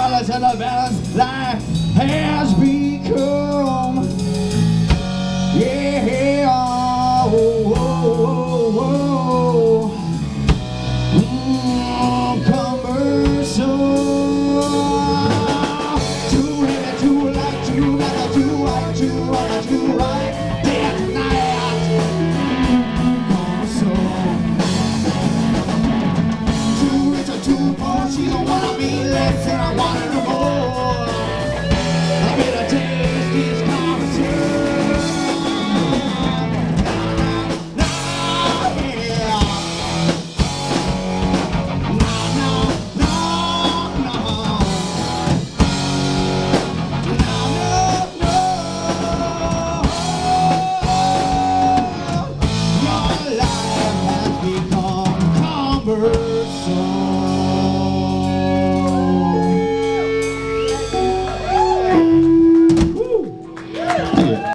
balance and the balance life has become. Yeah, oh, oh, oh, oh. Cumbersome. Too heavy, too light, too matter, too white, too right, too right. Day and night. Cumbersome. Too rich or too poor, she don't wanna be less and I want her no more. I better taste this cumbersome. Your life has become cumbersome.